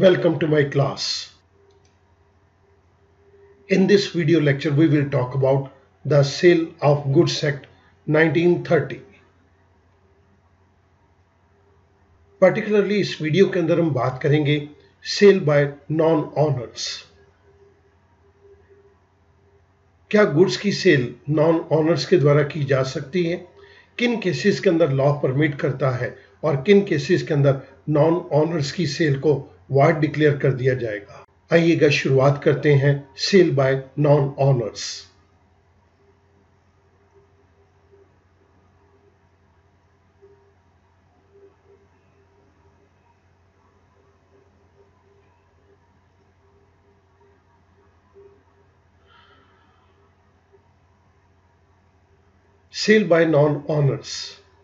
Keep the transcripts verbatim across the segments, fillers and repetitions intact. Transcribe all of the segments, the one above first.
Welcome to my class. In this video lecture we will talk about the Sale of Goods Act nineteen thirty. Particularly इस वीडियो के अंदर हम बात करेंगे सेल बाय नॉन ऑनर्स। क्या गुड्स की सेल नॉन ऑनर्स के द्वारा की जा सकती है, किन केसेस के अंदर लॉ परमिट करता है और किन केसेस के अंदर नॉन ऑनर्स की सेल को वाइड डिक्लेयर कर दिया जाएगा। आइएगा शुरुआत करते हैं sale by non owners. Sale by non-owners.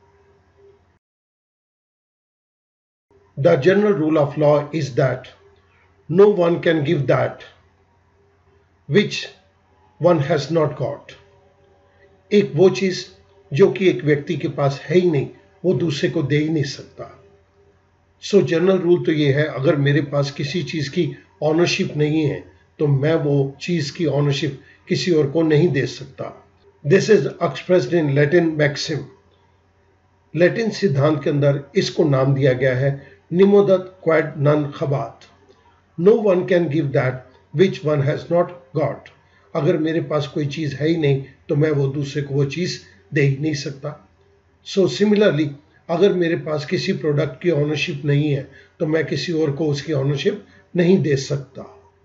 The general rule of law is that no one can give that which one has not got. एक वो चीज जो कि एक व्यक्ति के पास है ही नहीं, वो दूसरे को दे ही नहीं सकता। सो जनरल रूल तो ये है, अगर मेरे पास किसी चीज की ऑनरशिप नहीं है तो मैं वो चीज की ऑनरशिप किसी और को नहीं दे सकता। This is expressed in Latin maxim. Latin सिद्धांत के अंदर इसको नाम दिया गया है निमोदत क्वाड नन खबात। No one can give that which one has not got. अगर मेरे पास कोई चीज है ही नहीं तो मैं वो दूसरे को वो चीज दे ही नहीं सकता। सो सिमिलरली अगर मेरे पास किसी प्रोडक्ट की ऑनरशिप नहीं है तो मैं किसी और को उसकी ऑनरशिप नहीं दे सकता।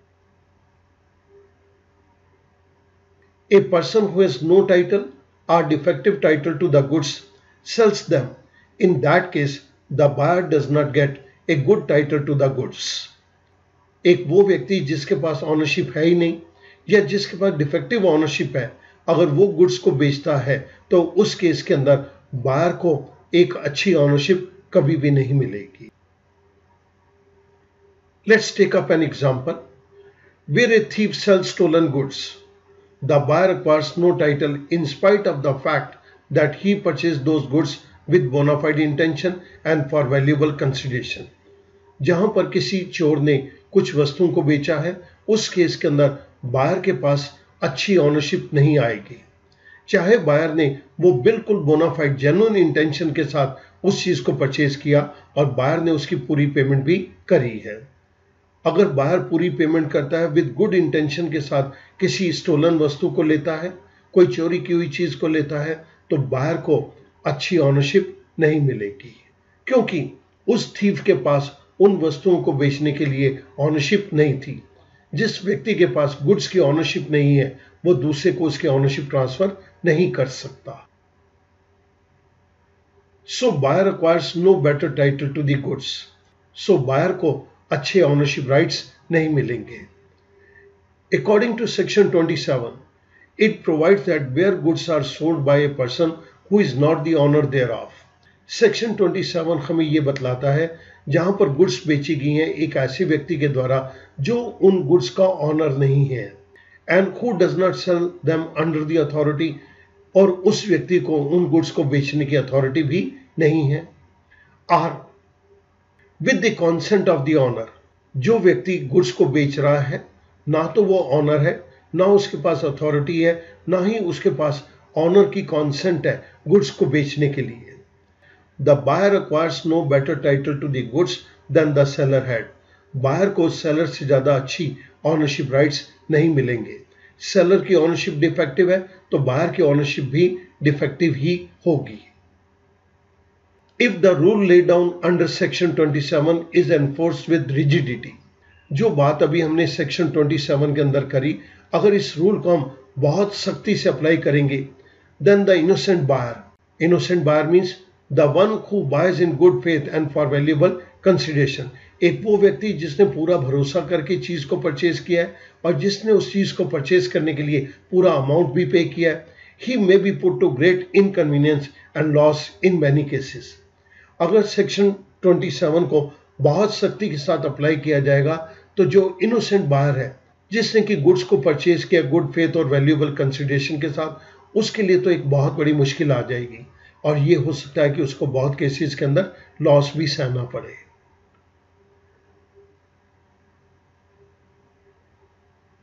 A person who has no title or defective title to the goods sells them. In that case, the buyer does not get a good title to the goods. एक वो व्यक्ति जिसके पास ऑनरशिप है ही नहीं या जिसके पास डिफेक्टिव ऑनरशिप है, अगर वो गुड्स को बेचता है तो उस केस के अंदर बायर को एक अच्छी ऑनरशिप कभी भी नहीं मिलेगी। Let's take up an example where a thief sells stolen goods. The buyer acquires no title in spite of the fact that he purchased those goods with bona fide intention and for valuable consideration. जहां पर किसी चोर ने कुछ वस्तुओं को बेचा है, उस केस के अंदर बायर के पास अच्छी ऑनरशिप नहीं आएगी, चाहे बायर ने वो बिल्कुल बोनाफाइड जेन्युइन इंटेंशन के साथ उस चीज को परचेज किया और बायर ने उसकी पूरी पेमेंट भी करी है। अगर बायर पूरी पेमेंट करता है विद गुड इंटेंशन के साथ किसी स्टोलन वस्तु को लेता है, कोई चोरी की हुई चीज को लेता है, तो बायर को अच्छी ऑनरशिप नहीं मिलेगी, क्योंकि उस थीफ के पास उन वस्तुओं को बेचने के लिए ऑनरशिप नहीं थी। जिस व्यक्ति के पास गुड्स की ऑनरशिप नहीं है वो दूसरे को उसकी ऑनरशिप ट्रांसफर नहीं कर सकता। So buyer acquires no better title to the goods. So buyer को अच्छे ऑनरशिप राइट्स नहीं मिलेंगे। According to section twenty-seven, it provides that where goods are sold by a person who is not the owner thereof. Section twenty-seven हमें ये बतलाता है जहां पर goods बेची गई हैं एक ऐसे व्यक्ति के द्वारा जो उन गुड्स का ऑनर नहीं है, and who does not sell them under the authority, और उस व्यक्ति को उन गुड्स को बेचने की अथॉरिटी भी नहीं है। और with the consent of the owner, जो व्यक्ति गुड्स को बेच रहा है ना तो वो ऑनर है, ना उसके पास अथॉरिटी है, ना ही उसके पास ऑनर की कॉन्सेंट है गुड्स को बेचने के लिए। The buyer acquires no better title to the goods than the seller had. Buyer को सेलर से ज्यादा अच्छी ऑनरशिप राइट्स नहीं मिलेंगे। सेलर की ऑनरशिप डिफेक्टिव है तो बायर की ऑनरशिप भी डिफेक्टिव ही होगी। If the rule laid down under section twenty-seven is enforced with rigidity, जो बात अभी हमने सेक्शन twenty-seven के अंदर करी, अगर इस रूल को हम बहुत सख्ती से अप्लाई करेंगे, then the innocent buyer, innocent buyer means the one who buys in good faith and for valuable consideration, एक वो व्यक्ति जिसने पूरा भरोसा करके चीज को परचेज किया है और जिसने उस चीज को परचेज करने के लिए पूरा अमाउंट भी पे किया है, he may be put to great inconvenience and loss in many cases. अगर सेक्शन twenty-seven को बहुत सख्ती के साथ अप्लाई किया जाएगा तो जो इनोसेंट बायर है जिसने कि गुड्स को परचेज किया गुड फेथ और वैल्यूएबल कंसिडरेशन के साथ, उसके लिए तो एक बहुत बड़ी मुश्किल आ जाएगी और ये हो सकता है कि उसको बहुत केसेस के अंदर लॉस भी सहना पड़े।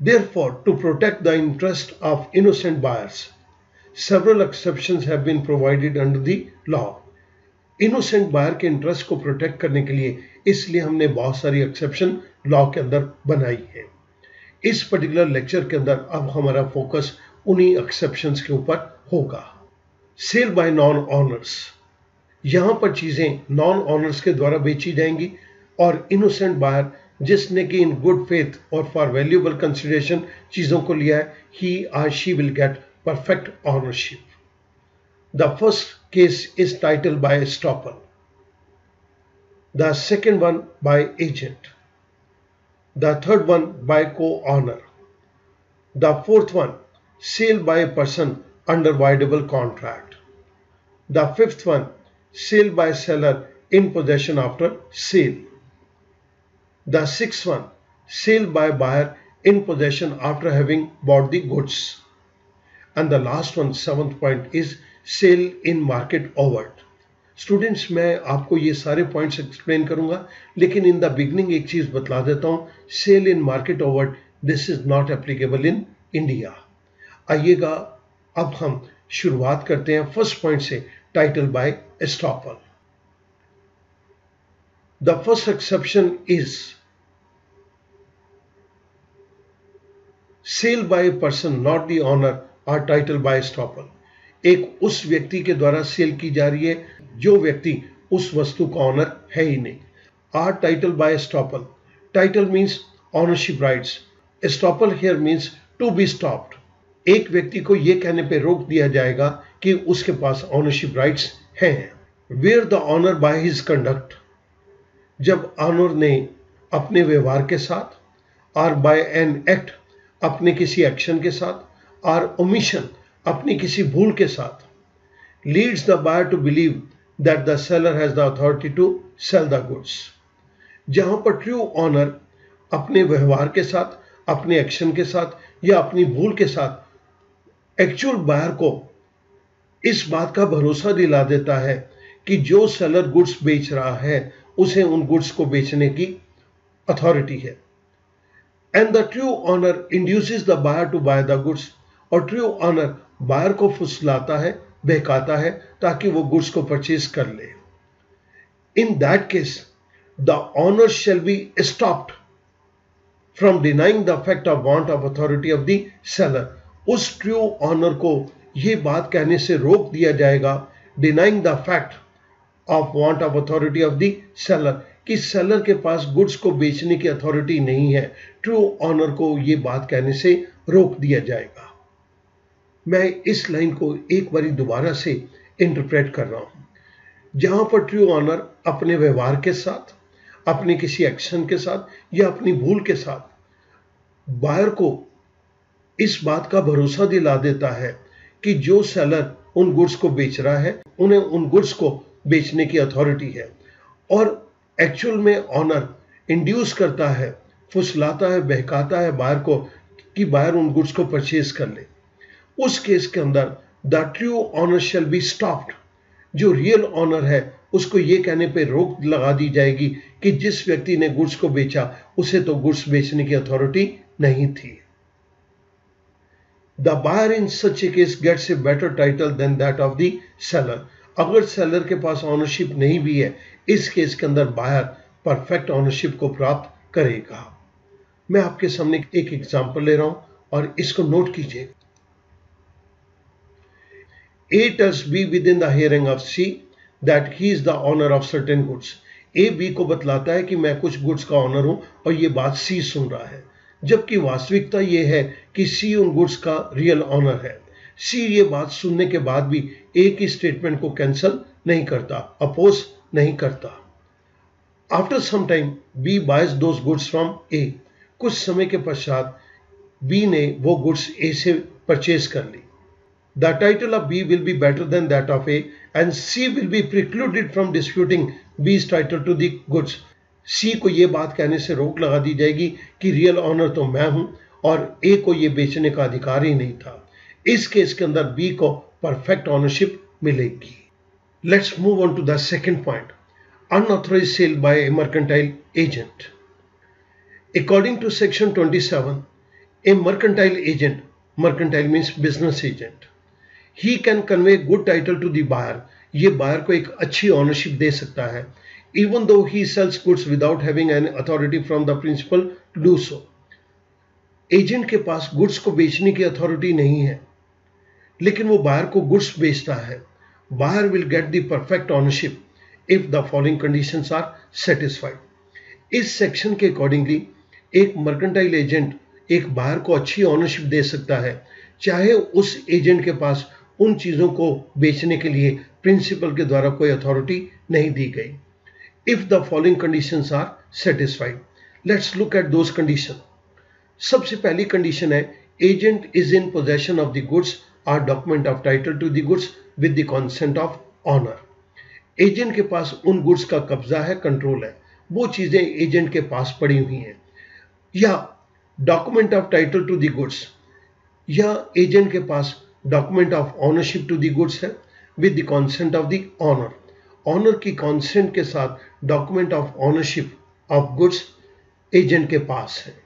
Therefore, to protect the interest of innocent buyers, several exceptions have been provided under the law. Innocent buyer के इंटरेस्ट को प्रोटेक्ट करने के लिए इसलिए हमने बहुत सारी एक्सेप्शन लॉ के अंदर बनाई है। इस पर्टिकुलर लेक्चर के अंदर अब हमारा फोकस उन्हीं एक्सेप्शंस के ऊपर होगा। सेल बाय नॉन ऑनर्स, यहाँ पर चीजें नॉन ऑनर्स के द्वारा बेची जाएंगी और इनोसेंट बायर जिसने कि इन गुड फेथ और फॉर वैल्यूएबल कंसिडरेशन चीजों को लिया है, he or she will get perfect ownership. The first case is titled by estoppel. The second one by agent. The third one by co-owner. The fourth one, sale by a person under voidable contract. The fifth one, sale by seller in possession after sale. The sixth one, sale by buyer in possession after having bought the goods. And the last one, seventh point, is sale in market overt. Students, मैं आपको ये सारे points explain करूंगा, लेकिन in the beginning एक चीज बतला देता हूं, sale in market overt this is not applicable in India. आइएगा अब हम शुरुआत करते हैं फर्स्ट पॉइंट से, title by estoppel. The first exception is sale by a person not the owner और टाइटल बाय एस्टॉपल। एक उस व्यक्ति के द्वारा सेल की जा रही है जो व्यक्ति उस वस्तु का ऑनर है ही नहीं। Or title by estoppel, title means ownership rights, estoppel here means to be stopped. एक व्यक्ति को यह कहने पे रोक दिया जाएगा कि उसके पास ऑनरशिप राइट्स हैं। Where the owner by his conduct, जब ऑनर ने अपने व्यवहार के साथ, और बाय एन एक्ट अपने किसी एक्शन के साथ, और ओमिशन अपनी किसी भूल के साथ, leads the buyer to believe that the seller has the authority to sell the goods. जहां पर ट्रू ऑनर अपने व्यवहार के साथ, अपने एक्शन के साथ या अपनी भूल के साथ एक्चुअल बायर को इस बात का भरोसा दिला देता है कि जो सेलर गुड्स बेच रहा है उसे उन गुड्स को बेचने की अथॉरिटी है। And the true owner induces the buyer to buy the goods, और ट्रू ऑनर बायर को फुसलाता है, बहकाता है ताकि वो गुड्स को परचेज कर ले। In that case the owner shall be stopped from denying the fact of want of authority of the seller. उस ट्रू ऑनर को यह बात कहने से रोक दिया जाएगा, denying the fact of want of authority of the seller, कि सेलर के पास गुड्स को बेचने की अथॉरिटी नहीं है। ट्रू ऑनर को यह बात कहने से रोक दिया जाएगा। मैं इस लाइन को एक बारी दोबारा से इंटरप्रेट कर रहा हूं। जहां पर ट्रू ऑनर अपने व्यवहार के साथ, अपने किसी एक्शन के साथ या अपनी भूल के साथ बायर को इस बात का भरोसा दिला देता है कि जो सेलर उन गुड्स को बेच रहा है उन्हें उन गुड्स को बेचने की अथॉरिटी है, और एक्चुअल में ऑनर इंड्यूस करता है, फुसलाता है, बहकाता है बायर को कि बायर उन गुड्स को परचेज कर ले। उस केस के अंदर the true owner shall be stopped. जो रियल ऑनर है उसको यह कहने पे रोक लगा दी जाएगी कि जिस व्यक्ति ने गुड्स को बेचा उसे तो गुड्स बेचने की अथॉरिटी नहीं थी। The buyer in such a case gets a better title than that of the seller. अगर सेलर के पास ऑनरशिप नहीं भी है, इस केस के अंदर बायर परफेक्ट ऑनरशिप को प्राप्त करेगा। मैं आपके सामने एक एग्जांपल ले रहा हूं और इसको नोट कीजिए। A tells B within the hearing of C that he is the owner of certain goods. A B को बतलाता है कि मैं कुछ गुड्स का ऑनर हूं और ये बात C सुन रहा है, जबकि वास्तविकता ये है कि C उन गुड्स का रियल ऑनर है। C ये बात सुनने के बाद भी A की स्टेटमेंट को कैंसिल नहीं करता, अपोज नहीं करता। After some time B buys those goods from A. कुछ समय के पश्चात B ने वो गुड्स A से परचेज कर ली। The title of B will be better than that of A, and C will be precluded from disputing B's title to the goods. C को ये बात कहने से रोक लगा दी जाएगी कि रियल ऑनर तो मैं हूं और A को ये बेचने का अधिकार ही नहीं था। इस केस के अंदर B को परफेक्ट ऑनरशिप मिलेगी। Let's move on to the second point, unauthorized sale by a mercantile agent. According to section twenty-seven, A mercantile agent, mercantile means business agent, he can convey good title to the buyer. ये buyer को एक अच्छी ownership दे सकता है, even though he sells goods without having an authority from the principal to do so. Agent के पास goods को बेचने की अथॉरिटी नहीं है, लेकिन वो बायर को गुड्स बेचता है. Buyer will get the perfect ownership if the following conditions are satisfied. इस सेक्शन के अकॉर्डिंगली एक मर्केंटाइल एजेंट एक बायर को अच्छी ऑनरशिप दे सकता है, चाहे उस एजेंट के पास उन चीजों को बेचने के लिए प्रिंसिपल के द्वारा कोई अथॉरिटी नहीं दी गई. If the following conditions are satisfied, let's look at those condition. सबसे पहली कंडीशन है, agent is in possession of the goods or document of title to the goods with the consent of owner. Agent के पास उन goods का कब्जा है, control है, वो चीजें एजेंट के पास पड़ी हुई हैं. या document of title to the goods, या एजेंट के पास document of ownership to the goods है with the consent of the owner. Owner की कंसेंट के साथ document of ownership of goods agent के पास है.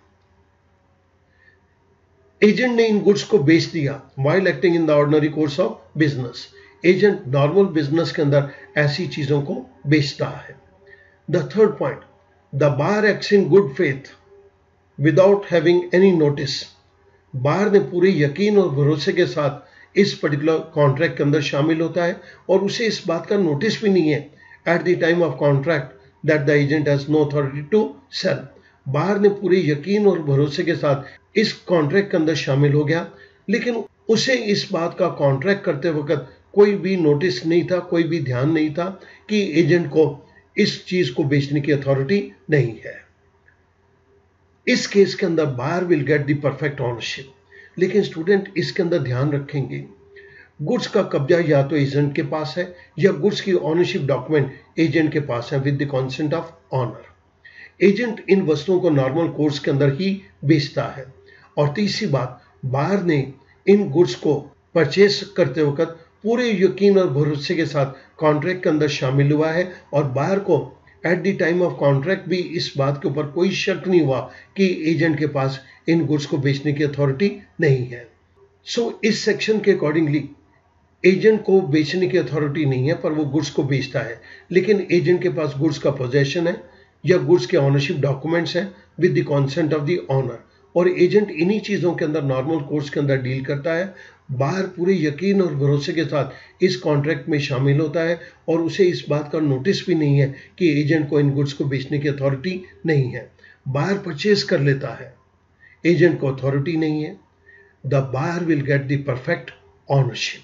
एजेंट ने इन गुड्स को बेच दिया while acting in the ordinary course of business. Agent normal business के अंदर ऐसी चीजों को बेचता है. The third point, the buyer acts in good faith without having any notice. Buyer ने पूरे यकीन और भरोसे के साथ इस पर्टिकुलर कॉन्ट्रैक्ट के अंदर शामिल होता है और उसे इस बात का नोटिस भी नहीं है at the time of contract that the agent has no authority to sell. Buyer ने पूरे यकीन और भरोसे के साथ इस कॉन्ट्रैक्ट के अंदर शामिल हो गया, लेकिन उसे इस बात का कॉन्ट्रैक्ट करते वक्त कोई भी नोटिस नहीं था, कोई भी ध्यान नहीं था कि एजेंट को इस चीज को बेचने की अथॉरिटी नहीं है. इस केस के अंदर buyer will get the perfect ownership. लेकिन स्टूडेंट इसके अंदर ध्यान रखेंगे, गुड्स का कब्जा या तो एजेंट के पास है या गुड्स की ऑनरशिप डॉक्यूमेंट एजेंट के पास है with the consent of owner. Agent इन वस्तुओं को नॉर्मल कोर्स के अंदर ही बेचता है. और तीसरी बात, बायर ने इन गुड्स को परचेस करते वक्त पूरे यकीन और भरोसे के साथ कॉन्ट्रैक्ट के अंदर शामिल हुआ है और बायर को at the time of contract भी इस बात के ऊपर कोई शक नहीं हुआ कि एजेंट के पास इन गुड्स को बेचने की अथॉरिटी नहीं है. सो so, इस सेक्शन के अकॉर्डिंगली एजेंट को बेचने की अथॉरिटी नहीं है, पर वो गुड्स को बेचता है, लेकिन एजेंट के पास गुड्स का पोजेशन है या गुड्स के ऑनरशिप डॉक्यूमेंट्स हैं with the consent of the owner. और एजेंट इन्हीं चीजों के अंदर नॉर्मल कोर्स के अंदर डील करता है. बाहर पूरे यकीन और भरोसे के साथ इस कॉन्ट्रैक्ट में शामिल होता है और उसे इस बात का नोटिस भी नहीं है कि एजेंट को इन गुड्स को बेचने की अथॉरिटी नहीं है. बायर परचेज कर लेता है, एजेंट को अथॉरिटी नहीं है. The buyer will get the perfect ownership.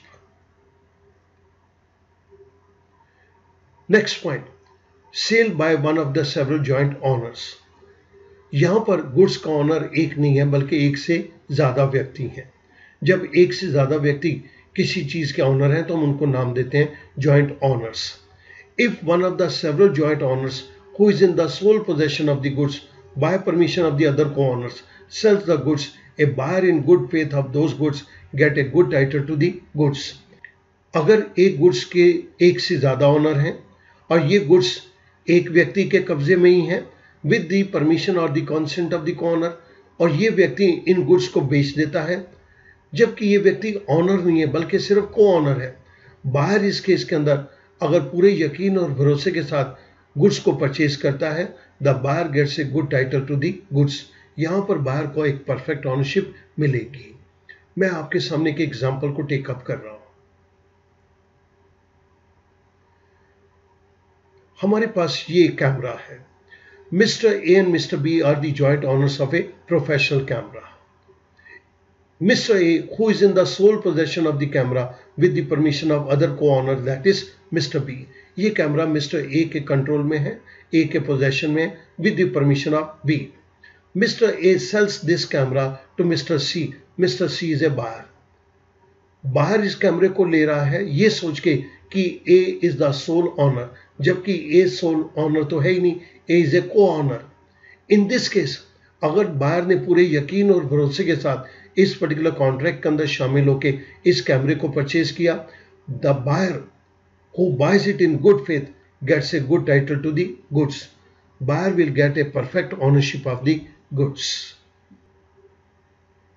Next point, sale by one of the several joint owners. यहां पर गुड्स का ऑनर एक नहीं है बल्कि एक से ज्यादा व्यक्ति हैं. जब एक से ज्यादा व्यक्ति किसी चीज के ऑनर हैं तो हम उनको नाम देते हैं joint owners. If one of the several joint owners who is in the sole possession of the goods by permission of the other co owners sells the goods, a buyer in good faith of those goods get a good title to the goods. अगर एक goods के एक से ज्यादा honour हैं और ये goods एक व्यक्ति के कब्जे में ही है विद द परमिशन और the consent of the owner, और ये व्यक्ति इन गुड्स को बेच देता है, जबकि ये व्यक्ति ऑनर नहीं है बल्कि सिर्फ को ऑनर है. बाहर इस केस के अंदर अगर पूरे यकीन और भरोसे के साथ गुड्स को परचेज करता है, the buyer gets a good title to the goods. यहां पर बायर को एक परफेक्ट ऑनरशिप मिलेगी. मैं आपके सामने के एग्जाम्पल को टेकअप कर रहा हूं. हमारे पास ये कैमरा है. Mister A and mister B are the joint owners of a professional camera. Mister A, who is in the sole possession of the camera with the permission of other co-owner, that is Mister B. ये camera mister A के control में है, A के possession में, with the permission of B. Mister A sells this camera to Mister C. Mister C is a buyer. बाहर इस कैमरे को ले रहा है ये सोच के कि A is the sole owner, जबकि A sole owner तो है ही नहीं, A is a co-owner. In this case, अगर बायर ने पूरे यकीन और भरोसे के साथ इस पर्टिकुलर कॉन्ट्रैक्ट के अंदर शामिल होकर इस कैमरे को परचेज किया, the buyer who buys it in good faith gets a good title to the goods. Buyer will get a perfect ownership of the goods.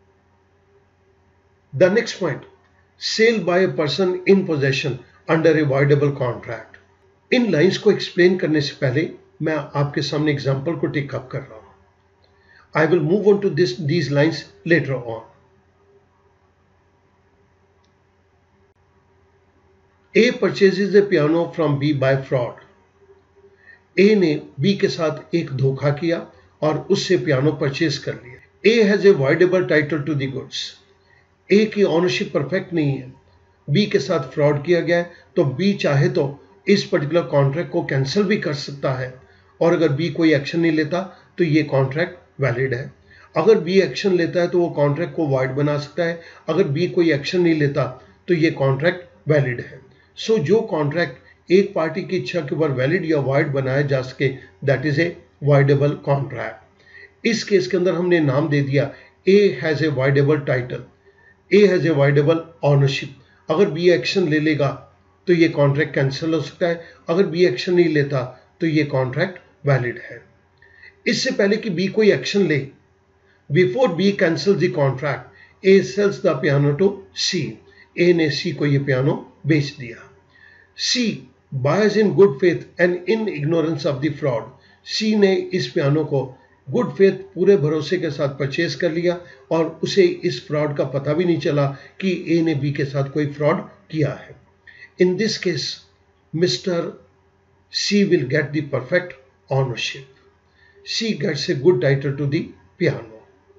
The next point, sale by a person in possession under a voidable contract. इन lines को explain करने से पहले मैं आपके सामने example को take up कर रहा हूं. I will move on to this these lines later on. A purchases a piano from B by fraud. A ने B के साथ एक धोखा किया और उससे पियानो परचेज कर लिया. A has a voidable title to the goods. A की ऑनरशिप परफेक्ट नहीं है, B के साथ फ्रॉड किया गया है, तो B चाहे तो इस पर्टिकुलर कॉन्ट्रैक्ट को कैंसिल भी कर सकता है और अगर B कोई एक्शन नहीं लेता तो ये कॉन्ट्रैक्ट वैलिड है. अगर B एक्शन लेता है तो वो कॉन्ट्रैक्ट को वॉइड बना सकता है. अगर B कोई एक्शन नहीं लेता तो ये कॉन्ट्रैक्ट वैलिड है. सो so, जो कॉन्ट्रैक्ट एक पार्टी की इच्छा के ऊपर वैलिड या वॉइड बनाया जा सके, that is a voidable contract. इस केस के अंदर हमने नाम दे दिया A has a voidable title, A has a voidable ownership. अगर B एक्शन ले लेगा तो ये कॉन्ट्रैक्ट कैंसिल हो सकता है. अगर B एक्शन नहीं लेता तो ये कॉन्ट्रैक्ट वैलिड है. इससे पहले कि B कोई एक्शन ले, before B cancel the contract, A sells the piano to C. A ने C को ये पियानो बेच दिया. C buys in good faith and in ignorance of the fraud. C ने इस पियानो को गुड फेथ पूरे भरोसे के साथ परचेज कर लिया और उसे इस फ्रॉड का पता भी नहीं चला कि A ने B के साथ कोई फ्रॉड किया है. In this case, Mister C will get the perfect ownership. C gets a good title to the piano.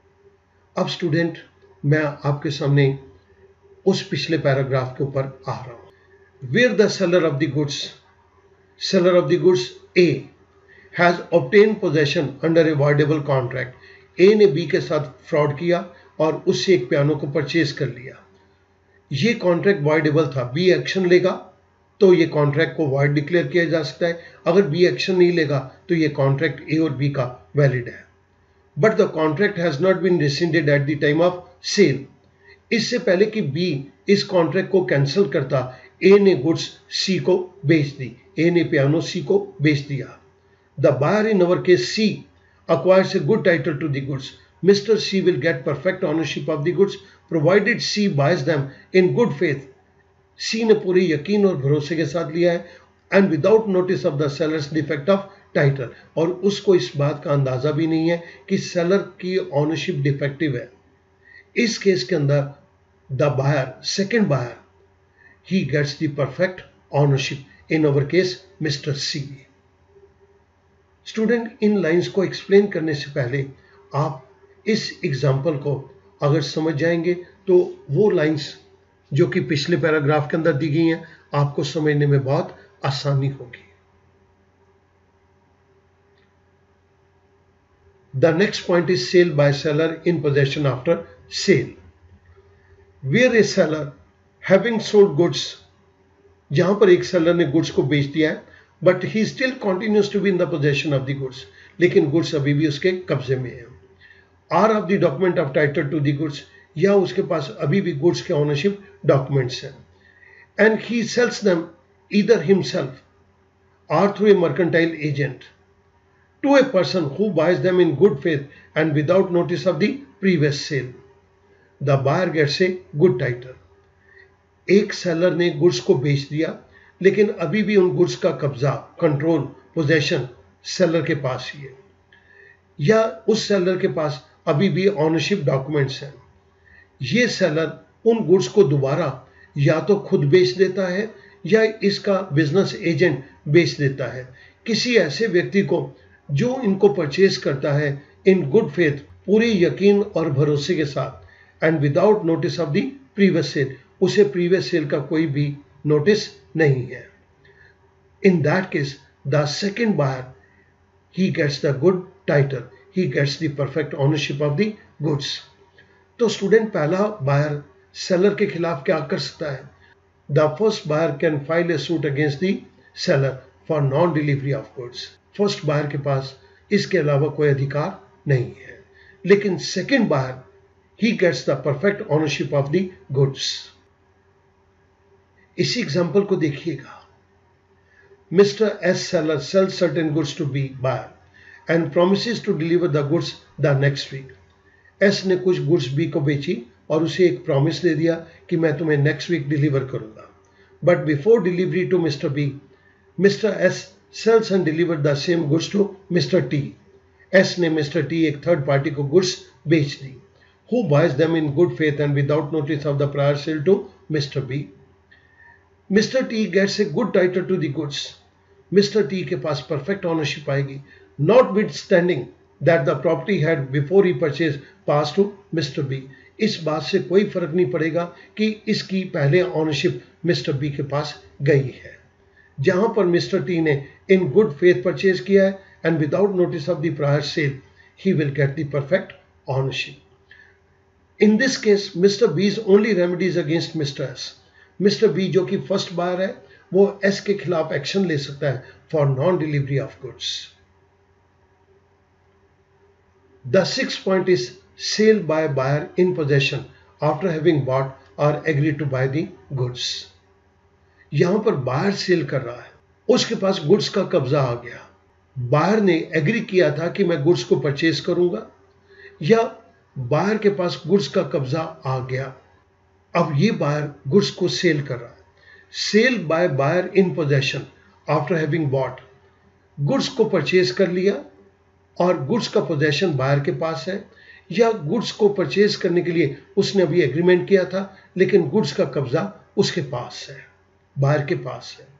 अब स्टूडेंट, मैं आपके सामने उस पिछले पैराग्राफ के ऊपर आ रहा हूं. Where the seller of the goods, seller of the goods A has obtained possession under a voidable contract. A ने B के साथ फ्रॉड किया और उससे एक पियानो को परचेज कर लिया. ये कॉन्ट्रैक्ट वॉइडेबल था. B एक्शन लेगा तो ये कॉन्ट्रैक्ट को वॉइड डिक्लेयर किया जा सकता है. अगर B एक्शन नहीं लेगा तो ये कॉन्ट्रैक्ट A और B का वैलिड है. But the contract has not been rescinded at the time of sale. इससे पहले कि B इस कॉन्ट्रैक्ट को कैंसिल करता, A ने गुड्स C को बेच दी. A ने पियानो C को बेच दिया. The buyer in our case C acquires a good title to the goods. Mister C will get perfect ownership of the goods provided C buys them in good faith. C ने पूरे यकीन और भरोसे के साथ लिया है and without notice of the seller's defect of title. और उसको इस बात का अंदाजा भी नहीं है कि सेलर की ऑनरशिप डिफेक्टिव है. इस केस के अंदर the buyer, second buyer, he gets the perfect ownership. In our case, Mister C. Student, इन लाइंस को एक्सप्लेन करने से पहले आप इस एग्जाम्पल को अगर समझ जाएंगे तो वो लाइंस जो कि पिछले पैराग्राफ के अंदर दी गई हैं आपको समझने में बहुत आसानी होगी. The next point is sale by seller in possession after sale. Where a seller having sold goods, जहां पर एक सेलर ने गुड्स को बेच दिया है but he still continues to be in the possession of the goods, लेकिन goods अभी भी उसके कब्जे में है. Or of the document of title to the goods, या उसके पास अभी भी गुड्स के ऑनरशिप डॉक्यूमेंट्स हैं. And he sells them either himself or through a mercantile agent to a person who buys them in good faith and without notice of the previous cell. The buyer gets a good title. एक seller ने goods को बेच दिया लेकिन अभी भी उन goods का कब्जा, कंट्रोल, पोजेशन सेलर के पास ही है, या उस सेलर के पास अभी भी ऑनरशिप डॉक्यूमेंट्स हैं. ये सेलर उन गुड्स को दोबारा या तो खुद बेच देता है या इसका बिजनेस एजेंट बेच देता है किसी ऐसे व्यक्ति को जो इनको परचेज करता है इन गुड फेथ, पूरे यकीन और भरोसे के साथ, and without notice of the previous sale. उसे प्रीवियस सेल का कोई भी नोटिस नहीं है. In that case the second buyer he gets the good title, he gets the perfect ownership of the goods. तो स्टूडेंट, पहला बायर सेलर के खिलाफ क्या कर सकता है? The first buyer can file a suit against the seller for non delivery of goods. First buyer के पास इसके अलावा कोई अधिकार नहीं है, लेकिन second buyer he gets the perfect ownership of the goods. इसी एग्जाम्पल को देखिएगा. Mister S seller sells certain goods to B buyer and promises to deliver the goods the next week. S ने कुछ गुड्स बी को बेची और उसे एक प्रॉमिस दे दिया कि मैं तुम्हें नेक्स्ट वीक डिलीवर करूंगा। But before delivery to Mister B, Mister S sells and deliver the same goods to Mister T. S ने मिस्टर टी एक थर्ड पार्टी को गुड्स बेच दी, who buys them in good faith and without notice of the prior sale to Mister B. Mister T gets a good title to the goods. Mister T के पास perfect ownership आएगी, notwithstanding that the property had before he purchased passed to Mister B. इस बात से कोई फर्क नहीं पड़ेगा कि इसकी पहले ऑनरशिप मिस्टर बी के पास गई है। जहां पर मिस्टर टी ने इन गुड फेथ परचेज किया है and without notice of the prior sale, he will get the perfect ownership. In this case, Mister B's only remedies against Mister S. Mister B जो कि फर्स्ट बायर है, वो S के खिलाफ action ले सकता है for non delivery of goods. The sixth point is sale by buyer in possession after having bought or agreed to buy the goods. यहां पर बायर सेल कर रहा है, उसके पास गुड्स का कब्जा आ गया। बायर ने एग्री किया था कि मैं गुड्स को परचेज करूंगा, या बायर के पास गुड्स का कब्जा आ गया। अब ये बायर गुड्स को सेल कर रहा है। Sale by buyer in possession after having bought, goods को परचेज कर लिया और गुड्स का पोजेशन बायर के पास है, या गुड्स को परचेज करने के लिए उसने अभी एग्रीमेंट किया था लेकिन गुड्स का कब्जा उसके पास है, बायर के पास है।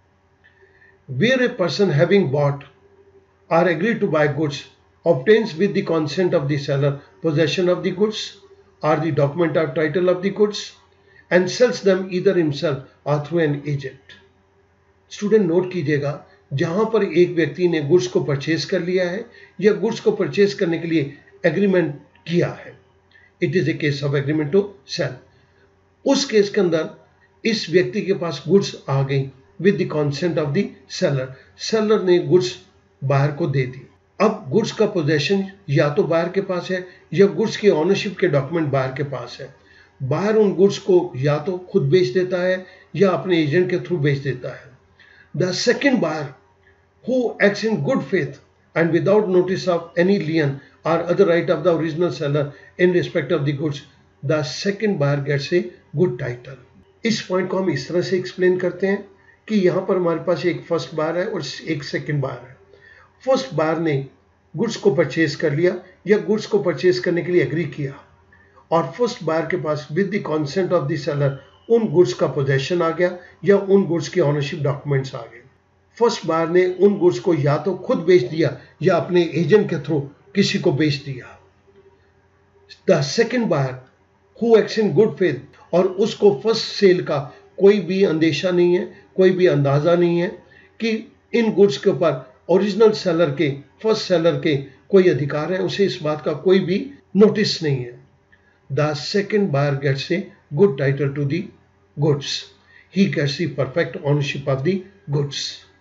Where a person having bought or agree to buy goods obtains with the consent of the seller possession of the goods or the document of title of the goods and sells them either himself or through an agent. Student note कीजिएगा, जहां पर एक व्यक्ति ने goods को purchase कर लिया है या गुड्स को परचेज करने के लिए एग्रीमेंट किया है, it is a case of agreement to sale. उस केस के अंदर इस व्यक्ति के पास गुड्स आ गई with the consent of the seller. Seller ने गुड्स बायर को दे दी। अब गुड्स का पोजेशन या तो बायर के पास है या गुड्स की ऑनरशिप के डॉक्यूमेंट बायर के पास है। बायर उन गुड्स को या तो खुद बेच देता है या अपने एजेंट के थ्रू बेच देता है। The second buyer who acts in good faith and without notice of any lien or other right of the original seller in respect of the goods, the second buyer gets a good title. इस point को हम इस तरह से explain करते हैं कि यहाँ पर हमारे पास एक फर्स्ट बायर है और एक सेकेंड बायर है। फर्स्ट बायर ने गुड्स को परचेज कर लिया या गुड्स को परचेज करने के लिए एग्री किया और फर्स्ट बायर के पास with the consent of the seller उन गुड्स का पोजेशन आ गया या उन गुड्स की ऑनरशिप डॉक्यूमेंट्स आ गए। फर्स्ट बायर ने उन गुड्स को या तो खुद बेच दिया या अपने एजेंट के थ्रू किसी को बेच दिया। The second buyer who acts in good faith, और उसको फर्स्ट सेल का कोई भी अंदेशा नहीं है, कोई भी अंदाजा नहीं है कि इन गुड्स के ऊपर ओरिजिनल सेलर के, फर्स्ट सेलर के कोई अधिकार है, उसे इस बात का कोई भी नोटिस नहीं है। The second buyer gets a good title to the goods, he gets the perfect ownership of the goods.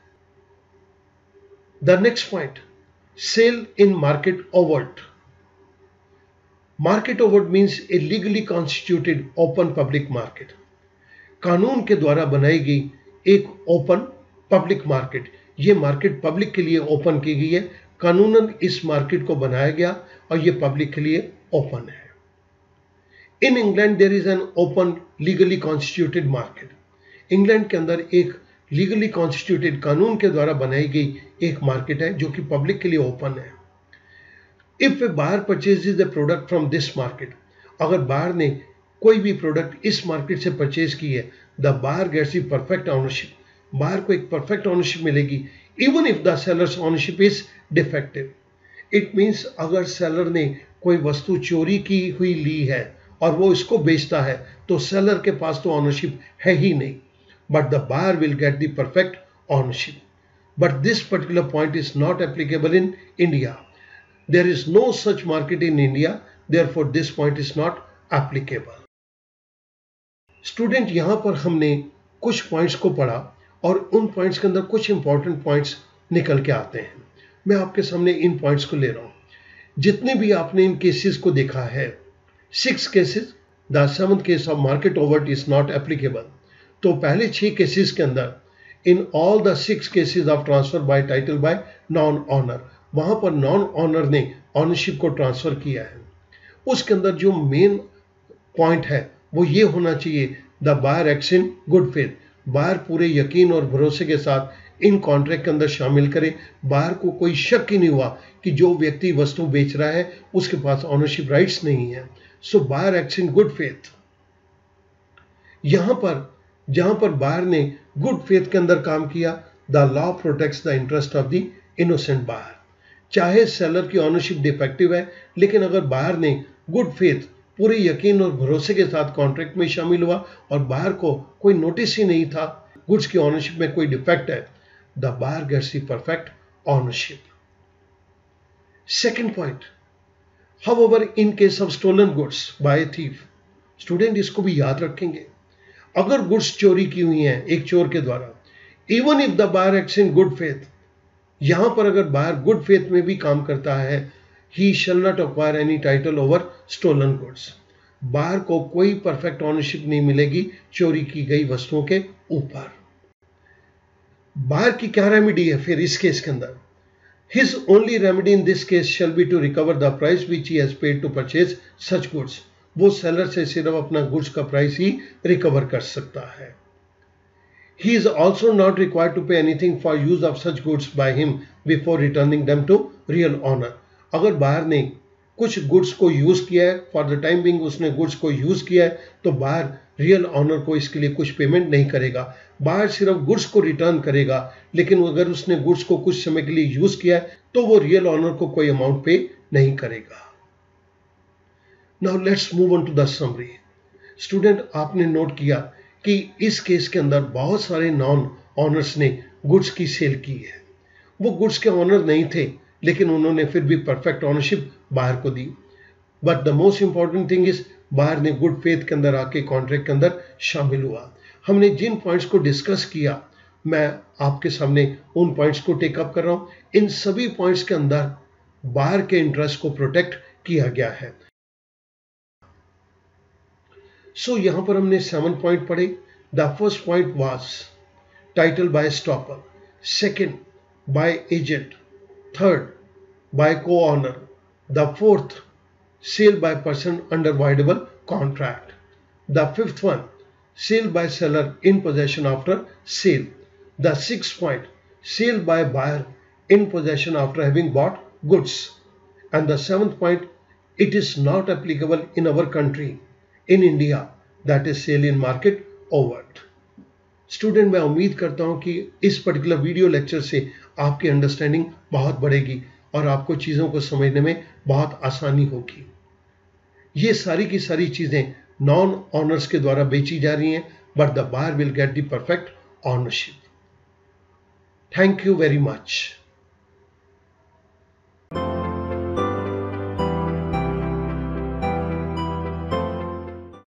The next point, sale in market overt. Market overt means a legally constituted open public market. कानून के द्वारा बनाई गई एक open public market. ये market public के लिए open की गई है, कानूनन इस मार्केट को बनाया गया और ये पब्लिक के लिए ओपन है। In England there is an open legally constituted market. England के अंदर एक लीगली कॉन्स्टिट्यूटेड, कानून के द्वारा बनाई गई एक मार्केट है जो कि पब्लिक के लिए ओपन है। If a buyer purchases a product from this market, अगर बायर ने कोई भी प्रोडक्ट इस मार्केट से परचेज की है, the buyer gets the perfect ownership, buyer को एक परफेक्ट ऑनरशिप मिलेगी even if the seller's ownership is defective. It means अगर सेलर ने कोई वस्तु चोरी की हुई ली है और वो इसको बेचता है तो सेलर के पास तो ऑनरशिप है ही नहीं, but the buyer will get the perfect ownership. But this particular point is not applicable in India. There is no such market in India, therefore this point is not applicable. Student, यहां पर हमने कुछ points को पढ़ा और उन points के अंदर कुछ इंपॉर्टेंट पॉइंट्स निकल के आते हैं। मैं आपके सामने इन पॉइंट्स को ले रहा हूं। जितने भी आपने इन केसेस को देखा है, six cases, the seventh case of market overt is not applicable. तो पहले छह केसेस के अंदर, in all the six cases of transfer by title by non owner, वहां पर नॉन ऑनर ने ऑनरशिप को ट्रांसफर किया है। उसके अंदर जो मेन पॉइंट है वो ये होना चाहिए, the buyer acts in good faith. Buyer पूरे यकीन और भरोसे के साथ इन कॉन्ट्रैक्ट के अंदर शामिल करे। बायर को कोई शक ही नहीं हुआ कि जो व्यक्ति वस्तु बेच रहा है उसके पास ऑनरशिप राइट्स नहीं है। So buyer acts in good faith. यहां पर जहां पर बायर ने गुड फेथ के अंदर काम किया, the law protects the interest of the innocent buyer. चाहे सेलर की ऑनरशिप डिफेक्टिव है, लेकिन अगर बायर ने गुड फेथ पूरे यकीन और भरोसे के साथ कॉन्ट्रैक्ट में शामिल हुआ और बायर को कोई नोटिस ही नहीं था गुड्स की ऑनरशिप में कोई डिफेक्ट है, the buyer gets the perfect ownership. Second point, however in case of stolen goods by a thief, student इसको भी याद रखेंगे, अगर गुड्स चोरी की हुई हैं एक चोर के द्वारा, even if the buyer acts in good faith, यहां पर अगर बायर गुड फेथ में भी काम करता है, he shall not acquire any title over stolen goods. Buyer को कोई परफेक्ट ऑनरशिप नहीं मिलेगी चोरी की गई वस्तुओं के ऊपर। बायर की क्या रेमेडी है फिर इस केस के अंदर? His only remedy in this case shall be to recover the price which he has paid to purchase such goods. वो सेलर से सिर्फ अपना गुड्स का प्राइस ही रिकवर कर सकता है। He is also not required to pay anything for use of such goods by him before returning them to real owner. अगर buyer ने कुछ गुड्स को यूज किया है, फॉर द टाइम बिंग उसने गुड्स को यूज किया है, तो बायर रियल ऑनर को इसके लिए कुछ पेमेंट नहीं करेगा। बायर सिर्फ गुड्स को रिटर्न करेगा, लेकिन अगर उसने गुड्स को कुछ समय के लिए यूज किया है तो वो रियल ऑनर को कोई अमाउंट पे नहीं करेगा। Now let's move on to the summary. Student, आपने नोट किया कि इस केस के अंदर बहुत सारे नॉन ऑनर्स ने गुड्स की सेल की है। वो गुड्स के ऑनर नहीं थे, लेकिन उन्होंने फिर भी परफेक्ट ऑनरशिप बायर को दी। But the most important thing is buyer ने गुड फेथ के अंदर आके कॉन्ट्रैक्ट के अंदर शामिल हुआ। हमने जिन पॉइंट्स को डिस्कस किया, मैं आपके सामने उन पॉइंट्स को टेकअप कर रहा हूं। इन सभी पॉइंट्स के अंदर बायर के इंटरेस्ट को प्रोटेक्ट किया गया है। सो so, यहां पर हमने सेवन पॉइंट पढ़े। The first point was title by estoppel, second by agent, third by co owner, the fourth sale by person under voidable contract, the fifth one sale by seller in possession after sale, the sixth point sale by buyer in possession after having bought goods, and the seventh point it is not applicable in our country in India, that is sale in market overt. Student, मैं उम्मीद करता हूं कि इस particular video lecture से आपकी understanding बहुत बढ़ेगी और आपको चीज़ों को समझने में बहुत आसानी होगी। ये सारी की सारी चीज़ें नॉन ऑनर्स के द्वारा बेची जा रही हैं, but the buyer will get the perfect ownership. Thank you very much.